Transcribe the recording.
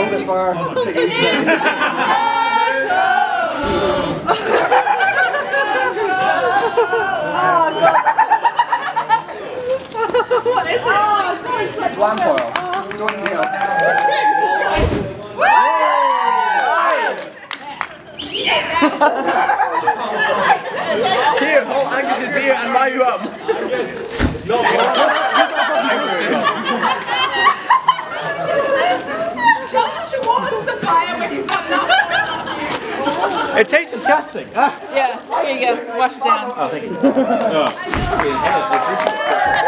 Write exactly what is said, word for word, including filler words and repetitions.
little bit far. Take it easy. What is it? Oh, Slime foil. Don't kneel. Here, hold Angus's ear and lie you up. No. Jump towards the fire when you've got nothing. It tastes disgusting. Ah. Yeah, here you go. Wash it down. Oh, thank you.